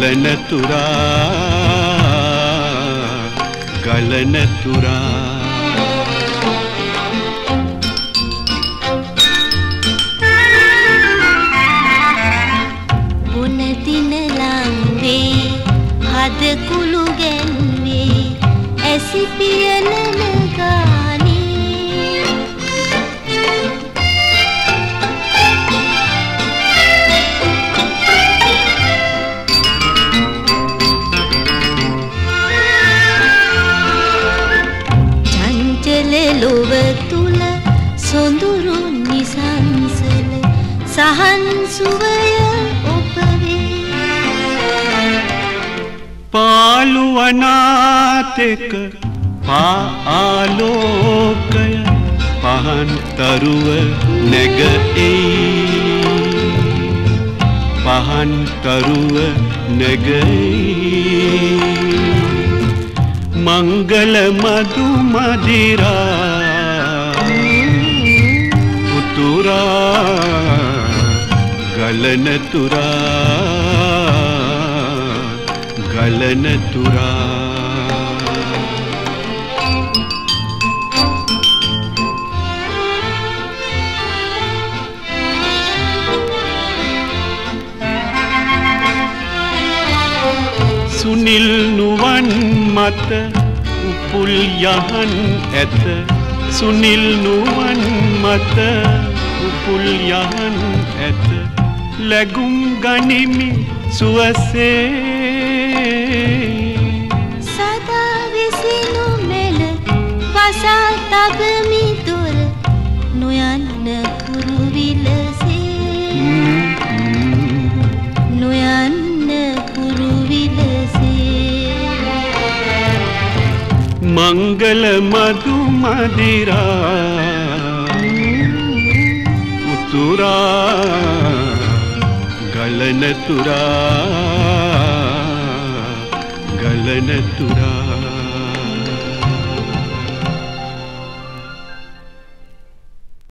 ගලන තුරා බොන දින ලංවේ හද කුළු ගැන්වේ ඇසි පියනන ගානේ චංචල ලොව තුල සොඳුරු නිසංසල සහන් සුවය පාළුවනාතෙක පාආලෝකය පහන් තරුව නැගී පහන් තරුව නැගී මංගල මදු මදිරා උතුරා ගලන ගලන තුරා සුනිල් නුවන් මත උපුල් යහන් ඇත සුනිල් නුවන් මත උපුල් යහන් ඇත ලැබුම් ගනිමි සුවසේ සදා විසිනු මෙල වසා තබමි දුර නොයන්න කුරුවිලසේ නොයන්න කුරුවිලසේ මංගල මදු මදිරා උතුරා ගලන තුරා